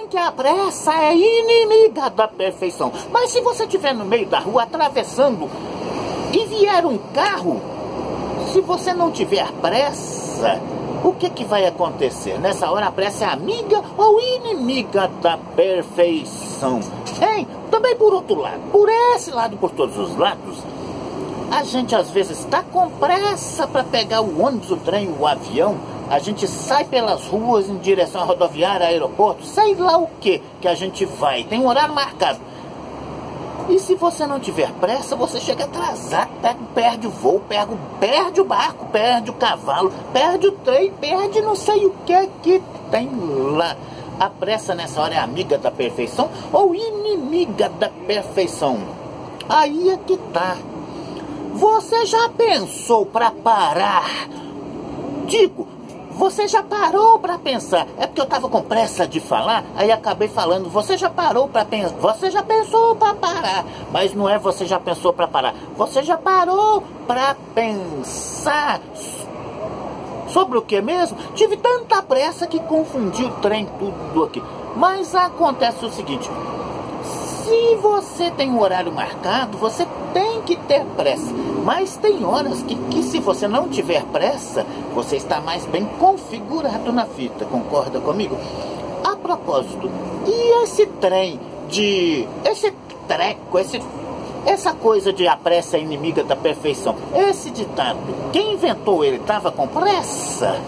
Dizem que a pressa é inimiga da perfeição. Mas se você estiver no meio da rua atravessando e vier um carro, se você não tiver pressa, o que vai acontecer? Nessa hora a pressa é amiga ou inimiga da perfeição? Hein? Também por outro lado, por esse lado, por todos os lados, a gente às vezes está com pressa para pegar o ônibus, o trem, o avião. A gente sai pelas ruas em direção à rodoviária, aeroporto, sei lá o que a gente vai. Tem um horário marcado. E se você não tiver pressa, você chega atrasado, perde o voo, perde o barco, perde o cavalo, perde o trem, perde não sei o que tem lá. A pressa nessa hora é amiga da perfeição ou inimiga da perfeição? Aí é que tá. Você já pensou para parar? Digo, você já parou para pensar? É porque eu tava com pressa de falar, aí acabei falando. Você já parou para pensar? Você já pensou para parar? Mas não é você já pensou para parar. Você já parou para pensar sobre o que mesmo? Tive tanta pressa que confundi o trem tudo aqui. Mas acontece o seguinte: se você tem um horário marcado, você tem que ter pressa. Mas tem horas que se você não tiver pressa, você está mais bem configurado na fita. Concorda comigo? A propósito, e esse trem esse treco, essa coisa de a pressa é inimiga da perfeição, esse ditado, quem inventou ele estava com pressa?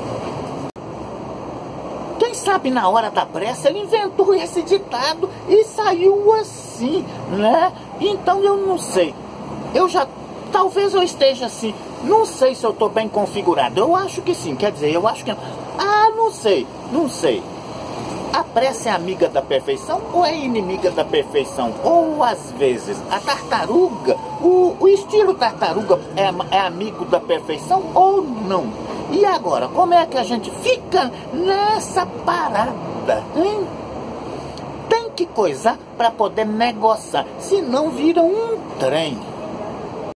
Quem sabe na hora da pressa ele inventou esse ditado e saiu assim, né? Então eu não sei. Talvez eu esteja assim. Não sei se eu estou bem configurado. Eu acho que sim, quer dizer, eu acho que não. Ah, não sei. A pressa é amiga da perfeição ou é inimiga da perfeição? Ou às vezes a tartaruga, o estilo tartaruga é amigo da perfeição ou não? E agora, como é que a gente fica nessa parada, hein? Tem que coisar para poder negociar, senão vira um trem.